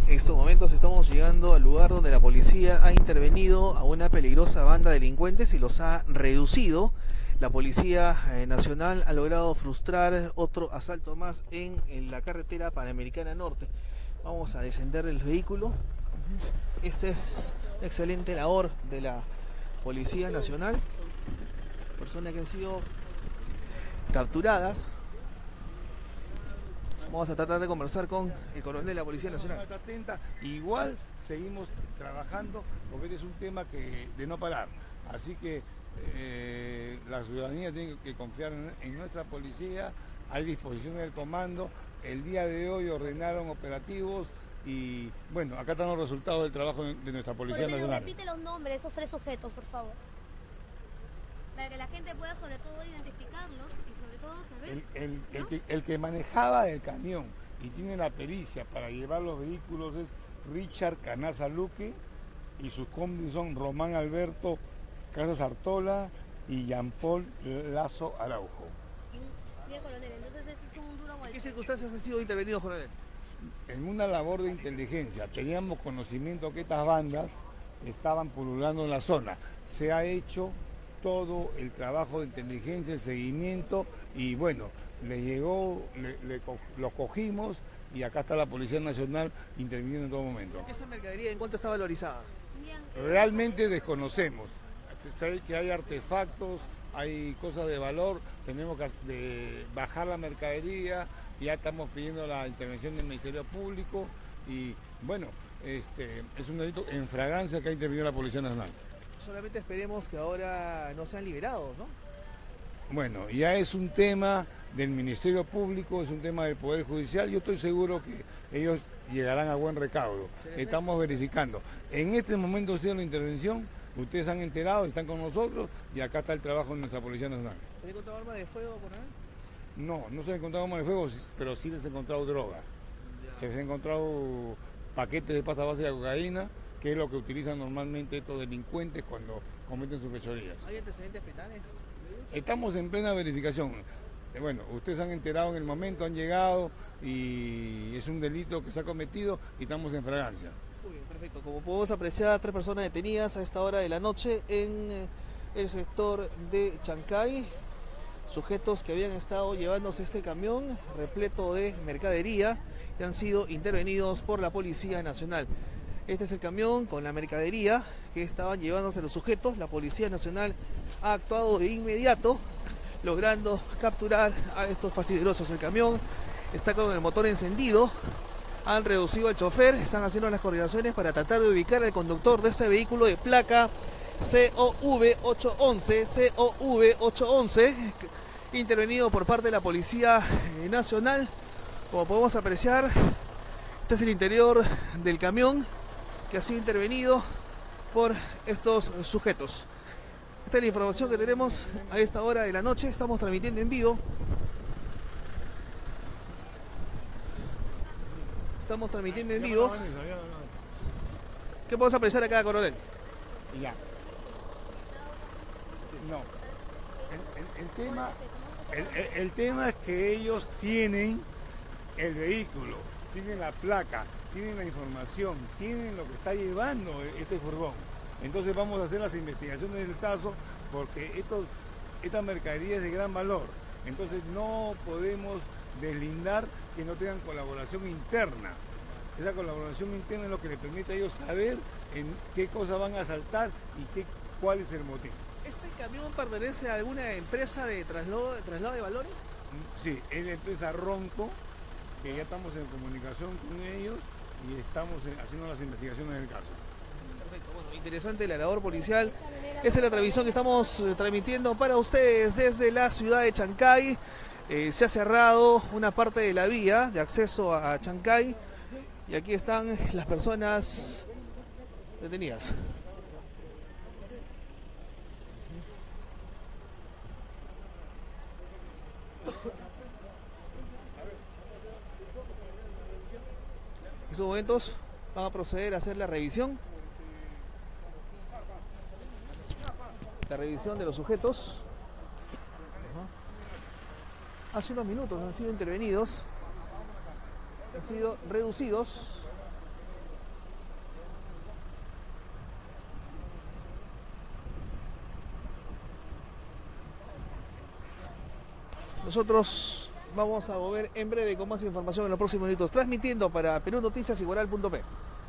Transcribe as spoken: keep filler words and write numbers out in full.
En estos momentos estamos llegando al lugar donde la policía ha intervenido a una peligrosa banda de delincuentes y los ha reducido. La Policía eh, Nacional ha logrado frustrar otro asalto más en, en la carretera Panamericana Norte. Vamos a descender del vehículo. Esta es una excelente labor de la Policía Nacional. Personas que han sido capturadas. Vamos a tratar de conversar con el coronel de la Policía Nacional. Está atenta. Igual seguimos trabajando porque este es un tema que de no parar. Así que eh, la ciudadanía tiene que confiar en, en nuestra policía. Hay disposición del comando. El día de hoy ordenaron operativos y bueno, acá están los resultados del trabajo de nuestra Policía Nacional. Repite los nombres de esos tres sujetos, por favor. Para que la gente pueda sobre todo identificarlos y sobre todo saber... El, el, ¿no? el, que, el que manejaba el camión y tiene la pericia para llevar los vehículos es Richard Canaza Luque y sus combis son Román Alberto Casas Artola y Jean Paul Lazo Araujo. Bien, coronel, entonces ese es un duro golpe. ¿En qué circunstancias han sido intervenidos, coronel? En una labor de inteligencia teníamos conocimiento que estas bandas estaban pululando en la zona. Se ha hecho todo el trabajo de inteligencia, el seguimiento y bueno, le llegó, le, le, lo cogimos y acá está la Policía Nacional interviniendo en todo momento. ¿Esa mercadería en cuánto está valorizada? Bien. Realmente desconocemos, sé que hay artefactos, hay cosas de valor, tenemos que de bajar la mercadería, ya estamos pidiendo la intervención del Ministerio Público y bueno, este, es un delito en fragancia que ha intervenido la Policía Nacional. Solamente esperemos que ahora no sean liberados, ¿no? Bueno, ya es un tema del Ministerio Público, es un tema del Poder Judicial. Yo estoy seguro que ellos llegarán a buen recaudo. Estamos verificando. En este momento ha sido la intervención, ustedes han enterado, están con nosotros y acá está el trabajo de nuestra Policía Nacional. ¿Se han encontrado armas de fuego, coronel? No, no se han encontrado armas de fuego, pero sí les han encontrado droga. Se les han encontrado paquetes de pasta base de cocaína, que es lo que utilizan normalmente estos delincuentes cuando cometen sus fechorías. ¿Hay antecedentes penales? Estamos en plena verificación. Bueno, ustedes han enterado en el momento, han llegado y es un delito que se ha cometido y estamos en fragancia. Muy bien, perfecto. Como podemos apreciar, tres personas detenidas a esta hora de la noche en el sector de Chancay. Sujetos que habían estado llevándose este camión repleto de mercadería y han sido intervenidos por la Policía Nacional. Este es el camión con la mercadería que estaban llevándose los sujetos. La Policía Nacional ha actuado de inmediato, logrando capturar a estos fastidiosos. El camión está con el motor encendido. Han reducido al chofer, están haciendo las coordinaciones para tratar de ubicar al conductor de ese vehículo de placa C O V ocho once, C O V ocho once, intervenido por parte de la Policía Nacional. Como podemos apreciar, este es el interior del camión que ha sido intervenido por estos sujetos. Esta es la información que tenemos a esta hora de la noche. Estamos transmitiendo en vivo. Estamos transmitiendo en vivo. ¿Qué podemos apreciar acá, coronel? Ya. No. El, el, el tema, el, el, el tema es que ellos tienen el vehículo, tienen la placa, tienen la información, tienen lo que está llevando este furgón. Entonces vamos a hacer las investigaciones del caso porque estos, esta mercadería es de gran valor. Entonces no podemos deslindar que no tengan colaboración interna. Esa colaboración interna es lo que les permite a ellos saber en qué cosas van a asaltar y qué, cuál es el motivo. ¿Este camión pertenece a alguna empresa de traslado de, traslado de valores? Sí, es la empresa Ronco, que ya estamos en comunicación con ellos y estamos haciendo las investigaciones del caso. Perfecto, bueno, interesante la labor policial. Esa es la transmisión que estamos transmitiendo para ustedes desde la ciudad de Chancay. Eh, se ha cerrado una parte de la vía de acceso a Chancay y aquí están las personas detenidas. En estos momentos van a proceder a hacer la revisión. La revisión de los sujetos. Hace unos minutos han sido intervenidos, han sido reducidos Nosotros vamos a volver en breve con más información en los próximos minutos, transmitiendo para Perú Noticias y Guaral punto pe.